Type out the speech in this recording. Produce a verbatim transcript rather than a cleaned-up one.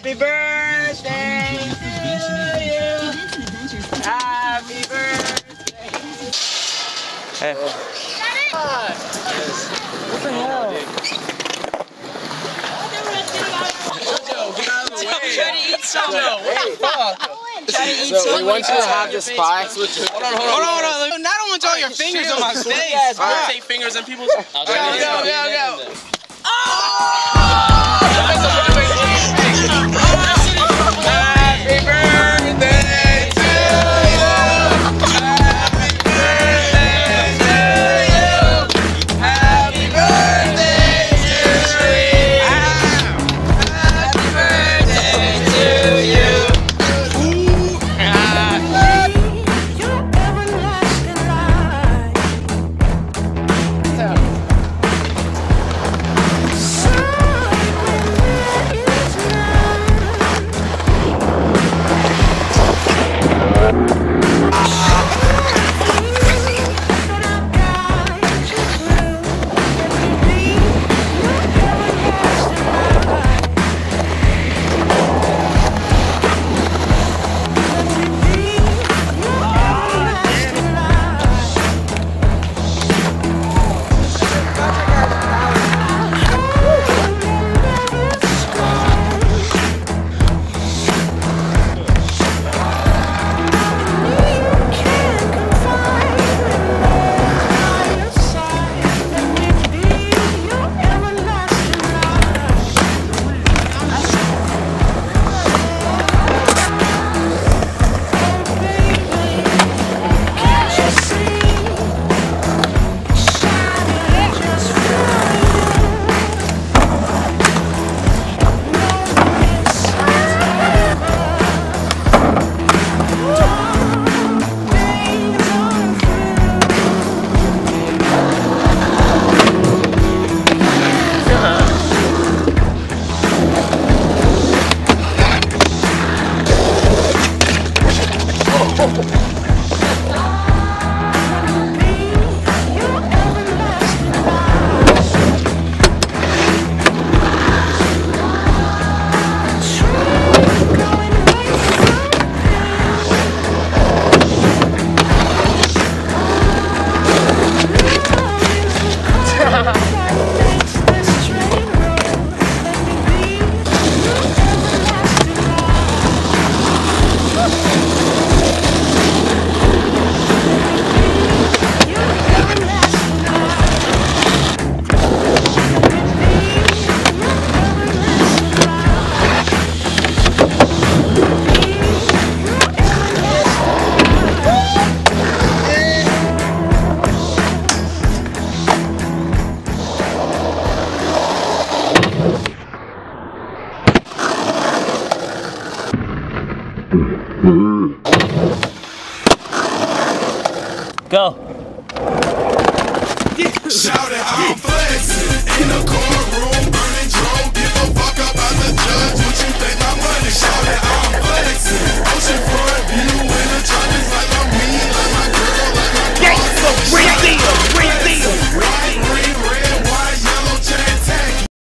Happy birthday to you. Happy birthday. Hey. What the hell? Get out of the way. Try to eat some. What the fuck? Try to eat So some. we want you to have this pie. Hold on, hold on, hold on. I don't want all your fingers on my face. All right. Take fingers in people's. Go, go, go, go. Oh! Happy birthday to you. Happy birthday to you. Happy birthday to you. Happy birthday to you. Go. Shout it, I'm flexing in the courtroom, burning drone. Give a fuck about the judge. What you think my money? Shout